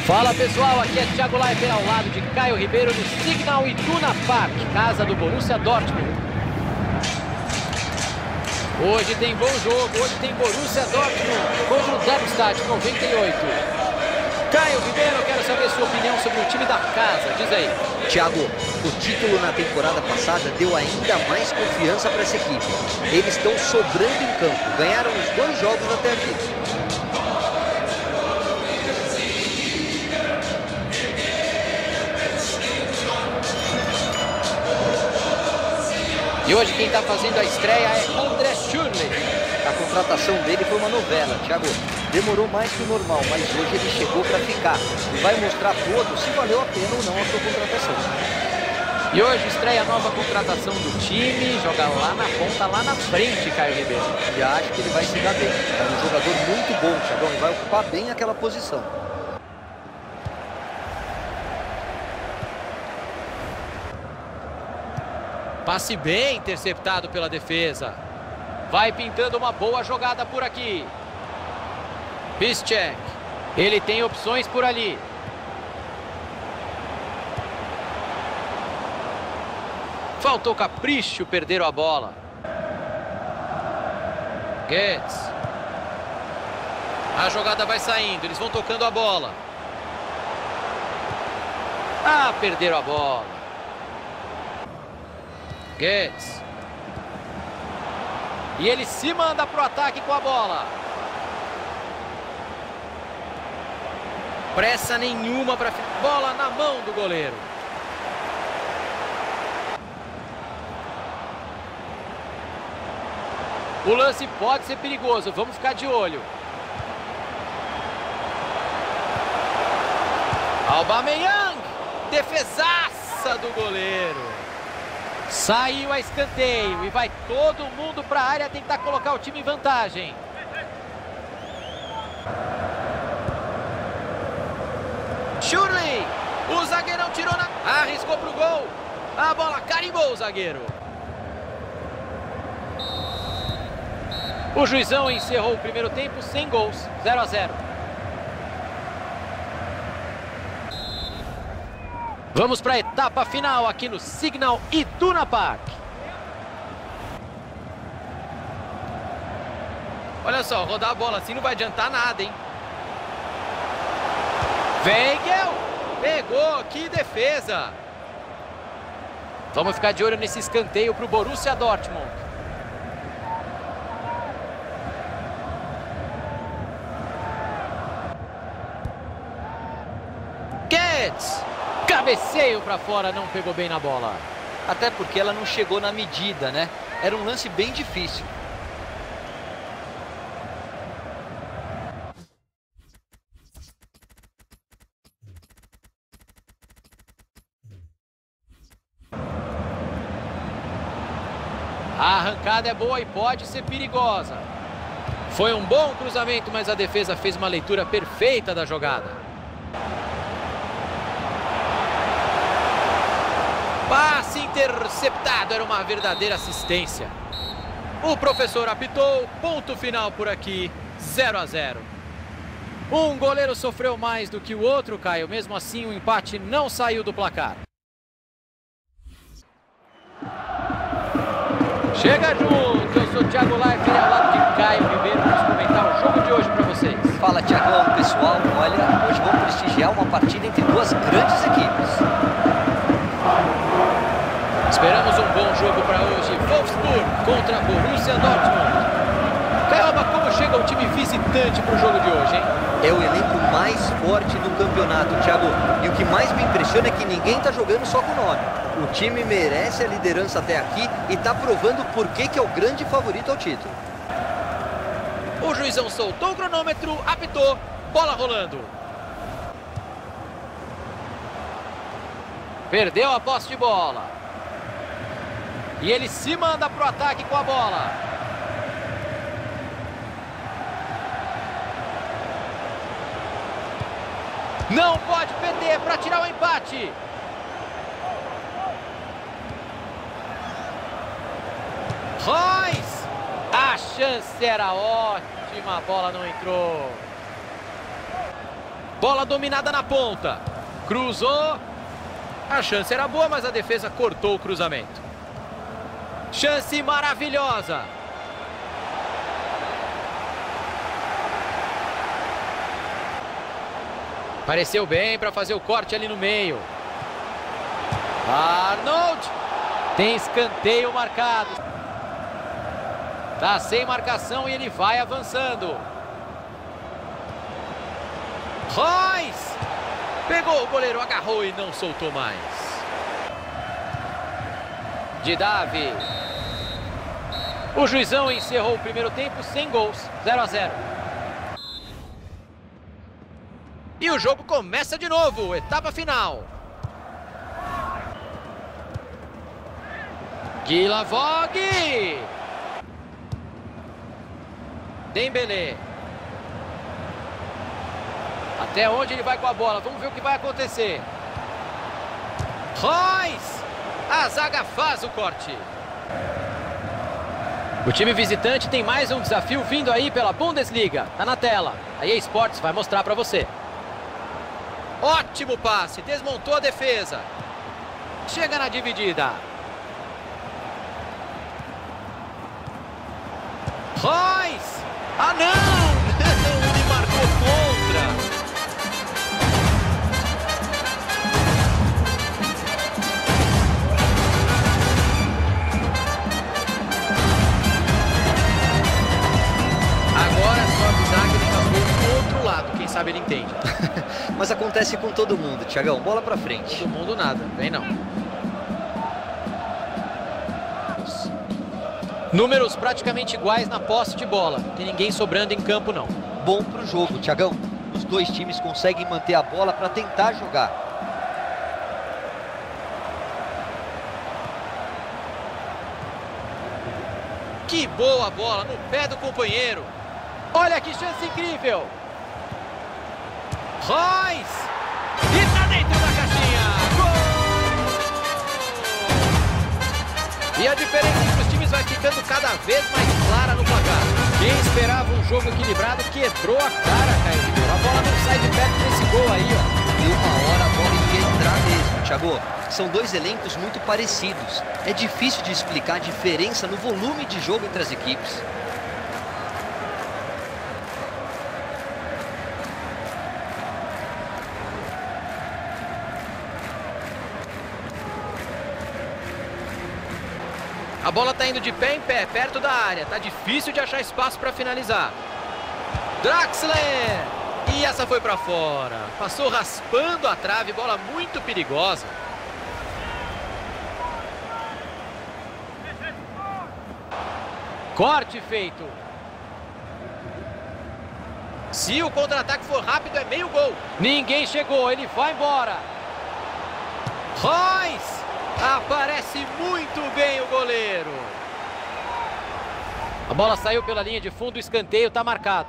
Fala pessoal, aqui é Thiago Leifert ao lado de Caio Ribeiro no Signal Iduna Park, casa do Borussia Dortmund. Hoje tem bom jogo, hoje tem Borussia Dortmund contra o Darmstadt 98. Caio Ribeiro, eu quero saber sua opinião sobre o time da casa, diz aí. Thiago, o título na temporada passada deu ainda mais confiança para essa equipe. Eles estão sobrando em campo, ganharam os 2 jogos até aqui. E hoje quem está fazendo a estreia é André Schürrle. A contratação dele foi uma novela, Thiago. Demorou mais que o normal, mas hoje ele chegou para ficar. E vai mostrar a todos se valeu a pena ou não a sua contratação. E hoje estreia a nova contratação do time, joga lá na ponta, lá na frente, Caio Ribeiro. E acho que ele vai se dar bem. É um jogador muito bom, Thiago, e vai ocupar bem aquela posição. Passe bem interceptado pela defesa. Vai pintando uma boa jogada por aqui. Piszczek. Ele tem opções por ali. Faltou capricho, perderam a bola. Goetz. A jogada vai saindo, eles vão tocando a bola. Ah, perderam a bola. Goetz. E ele se manda para o ataque com a bola. Pressa nenhuma para... Bola na mão do goleiro. O lance pode ser perigoso, vamos ficar de olho. Aubameyang. Defesaça do goleiro. Saiu a escanteio e vai todo mundo para a área tentar colocar o time em vantagem. Schürrle, o zagueirão tirou arriscou para o gol. A bola carimbou o zagueiro. O juizão encerrou o primeiro tempo sem gols, 0 a 0. Vamos para a etapa final aqui no Signal Iduna Park. Olha só, rodar a bola assim não vai adiantar nada, hein? Weigl! Pegou, que defesa! Vamos ficar de olho nesse escanteio para o Borussia Dortmund. Goetz! Cabeceio para fora, não pegou bem na bola. Até porque ela não chegou na medida, né? Era um lance bem difícil. A arrancada é boa e pode ser perigosa. Foi um bom cruzamento, mas a defesa fez uma leitura perfeita da jogada. Passe interceptado, era uma verdadeira assistência. O professor apitou, ponto final por aqui, 0 a 0. Um goleiro sofreu mais do que o outro, Caio, mesmo assim o empate não saiu do placar. Chega junto, eu sou o Thiago Leifert ao lado de Caio Ribeiro, vamos comentar o jogo de hoje para vocês. Fala, Thiagão, pessoal, olha, hoje vamos prestigiar uma partida entre duas grandes equipes. Esperamos um bom jogo para hoje. Wolfsburg contra Borussia Dortmund. Caramba, como chega o time visitante para o jogo de hoje, hein? É o elenco mais forte do campeonato, Thiago. E o que mais me impressiona é que ninguém está jogando só com o nome. O time merece a liderança até aqui e está provando por que é o grande favorito ao título. O juizão soltou o cronômetro, apitou, bola rolando. Perdeu a posse de bola. E ele se manda para o ataque com a bola. Não pode perder para tirar o empate. Reus! A chance era ótima, a bola não entrou. Bola dominada na ponta. Cruzou. A chance era boa, mas a defesa cortou o cruzamento. Chance maravilhosa. Pareceu bem para fazer o corte ali no meio. Arnold. Tem escanteio marcado. Tá sem marcação e ele vai avançando. Royce. Pegou o goleiro, agarrou e não soltou mais. Didavi. O juizão encerrou o primeiro tempo sem gols. 0 a 0. E o jogo começa de novo. Etapa final. Guilavog. Dembélé. Até onde ele vai com a bola? Vamos ver o que vai acontecer. Royce. A zaga faz o corte. O time visitante tem mais um desafio vindo aí pela Bundesliga. Tá na tela. A EA Sports vai mostrar para você. Ótimo passe. Desmontou a defesa. Chega na dividida. Royce. Ah, não! Ele marcou contra. Agora só avisar que ele passou do outro lado. Quem sabe ele entende. Mas acontece com todo mundo, Thiagão. Bola pra frente. Todo mundo nada. Vem não. Números praticamente iguais na posse de bola. Não tem ninguém sobrando em campo, não. Bom pro jogo, Thiagão. Os dois times conseguem manter a bola para tentar jogar. Que boa bola no pé do companheiro. Olha que chance incrível. Royce. E tá dentro da caixinha. Gol! E a diferença entre os times vai ficando cada vez mais clara no placar. Quem esperava um jogo equilibrado quebrou a cara, Caio Ribeiro. A bola não sai de perto desse gol aí, ó. E uma hora a bola ia entrar mesmo, Thiago. São dois elencos muito parecidos. É difícil de explicar a diferença no volume de jogo entre as equipes. A bola tá indo de pé em pé, perto da área. Tá difícil de achar espaço para finalizar. Draxler! E essa foi para fora. Passou raspando a trave, bola muito perigosa. Corte feito. Se o contra-ataque for rápido, é meio gol. Ninguém chegou, ele vai embora. Royce! Aparece muito bem o goleiro. A bola saiu pela linha de fundo, o escanteio está marcado.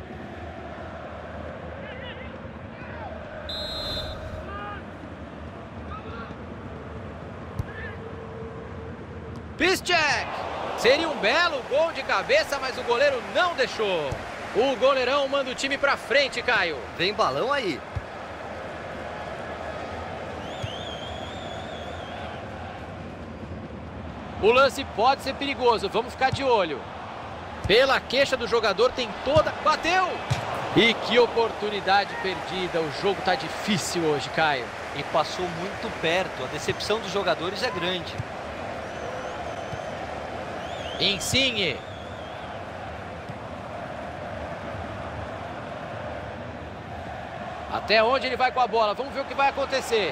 Piszczek! Seria um belo gol de cabeça, mas o goleiro não deixou. O goleirão manda o time para frente, Caio. Vem balão aí. O lance pode ser perigoso, vamos ficar de olho. Pela queixa do jogador, tem toda... Bateu! E que oportunidade perdida, o jogo tá difícil hoje, Caio. E passou muito perto, a decepção dos jogadores é grande. Insigne. Até onde ele vai com a bola? Vamos ver o que vai acontecer.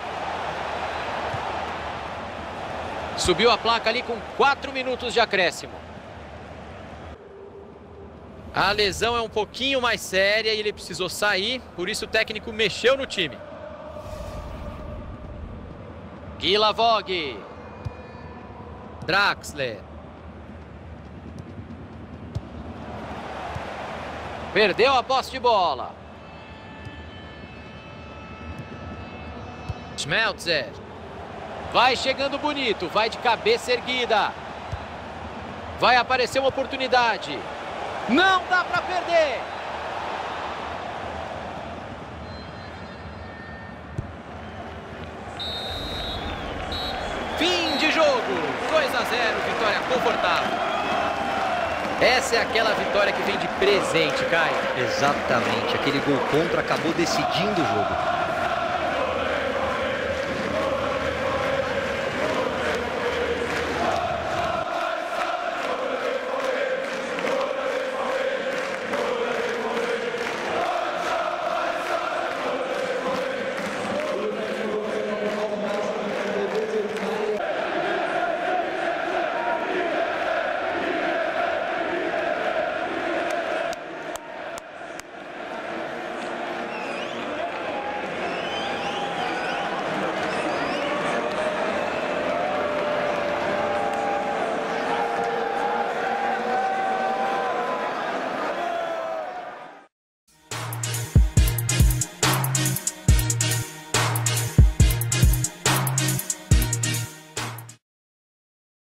Subiu a placa ali com 4 minutos de acréscimo. A lesão é um pouquinho mais séria e ele precisou sair, por isso o técnico mexeu no time. Guilavog. Draxler. Perdeu a posse de bola. Schmelzer. Vai chegando bonito, vai de cabeça erguida. Vai aparecer uma oportunidade. Não dá para perder. confortável. Essa é aquela vitória que vem de presente, Caio. Exatamente, aquele gol contra acabou decidindo o jogo.